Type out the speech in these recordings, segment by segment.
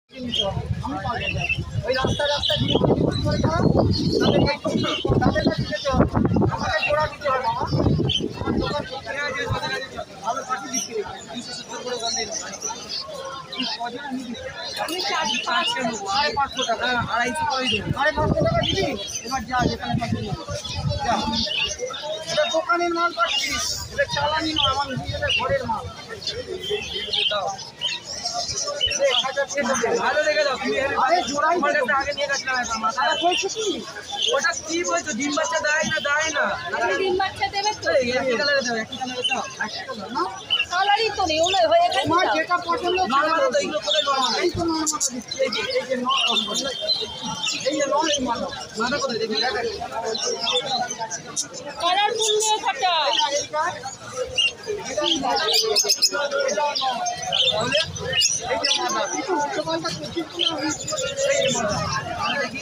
ওই রাস্তায় রাস্তায় করে যারা তাদের কাছে যেতে হবে, আমাকে জোড়া দিতে হবে বাবা। আমার দোকান ভালো পাখি বিক্রি 270 করে দাম দিন। আমি 500 নেবো, 550 টাকা, 250 করে দিন, 550 টাকা দিবি। এবার যা যেখানে পাখি যা, এটা দোকানের মাল পাচ্ছি, এটা চালানি নয়, আমার নিজেদের ঘরের মাল। ভালো লেগে যাও তুমি, আগে নিয়ে গেছিলাম। ওটা কি বলছো, ডিম বাচ্চা দেয় না? দেয় না, ডিম বাচ্চা দেবে তো? একই কালারে দাও, একই কালারে দাও। কালারই তো নেই, ওগুলো হয়ে গেছে। তোমার যেটা পছন্দ নরমাল তো, এগুলো করে নরমাল। এই তো নরমাল দিচ্ছি, এই যে নরমাল, এই যে নরমাল মাল মাথা কোথায় দেখি দেখা কালারফুল নিয়ে কাটা। এই যে মাথা একটু উচ্চ পাল্টা করছি, এই যে মাথা দেখি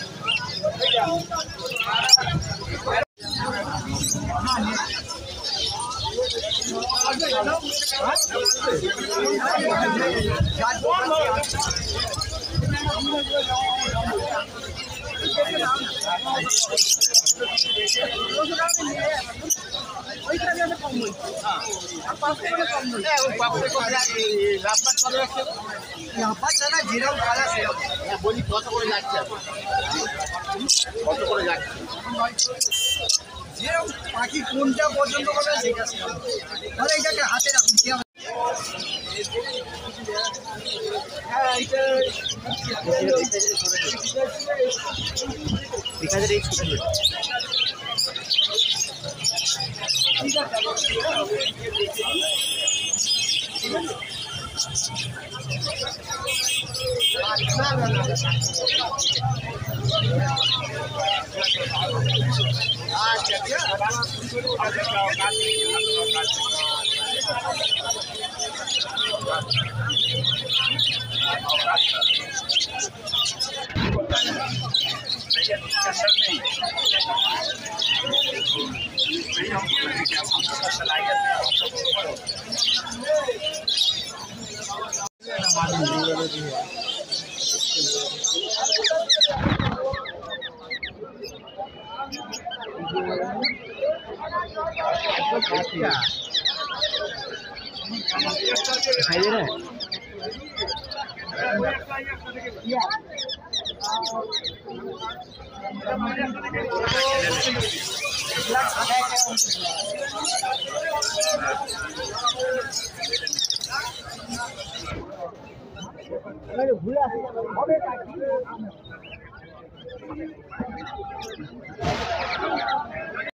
যেরকম কালার সেরকম বলি। কত করে যাচ্ছে, কত করে যাচ্ছে, যেরকম পাখি কোনটা পছন্দ করবে সেটা। তাহলে এটাকে হাতে রাখুন, কি হবে? হ্যাঁ, এইটা ঘুরে আসি হবে।